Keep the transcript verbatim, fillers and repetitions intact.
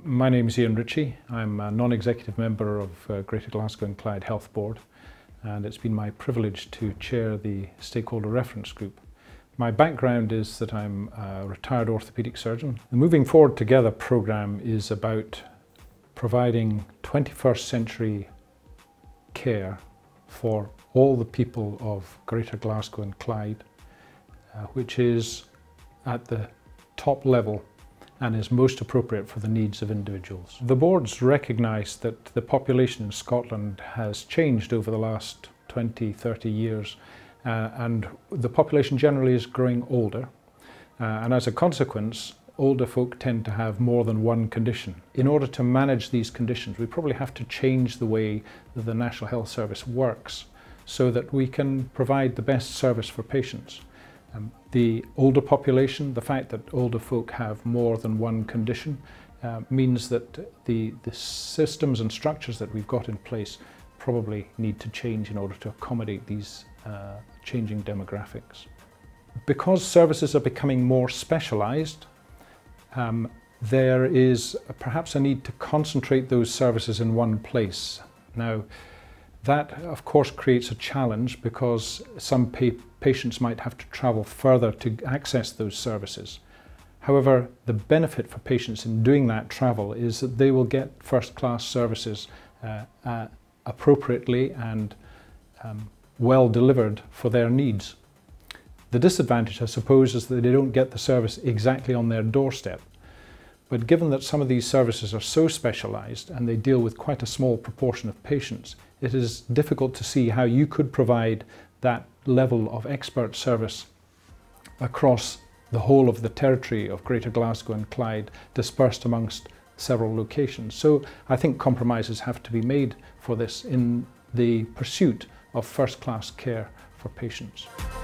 My name is Ritchie. I'm a non-executive member of uh, Greater Glasgow and Clyde Health Board, and it's been my privilege to chair the Stakeholder Reference Group. My background is that I'm a retired orthopaedic surgeon. The Moving Forward Together programme is about providing twenty-first century care for all the people of Greater Glasgow and Clyde, uh, which is at the top level and is most appropriate for the needs of individuals. The boards recognise that the population in Scotland has changed over the last twenty, thirty years, uh, and the population generally is growing older, uh, and as a consequence older folk tend to have more than one condition. In order to manage these conditions, we probably have to change the way that the National Health Service works so that we can provide the best service for patients. Um, the older population, the fact that older folk have more than one condition, uh, means that the, the systems and structures that we've got in place probably need to change in order to accommodate these uh, changing demographics. Because services are becoming more specialised, um, there is perhaps a need to concentrate those services in one place. Now, that of course creates a challenge because some pa patients might have to travel further to access those services. However, the benefit for patients in doing that travel is that they will get first-class services uh, uh, appropriately and um, well delivered for their needs. The disadvantage, I suppose, is that they don't get the service exactly on their doorstep. But given that some of these services are so specialised and they deal with quite a small proportion of patients, it is difficult to see how you could provide that level of expert service across the whole of the territory of Greater Glasgow and Clyde, dispersed amongst several locations. So I think compromises have to be made for this in the pursuit of first-class care for patients.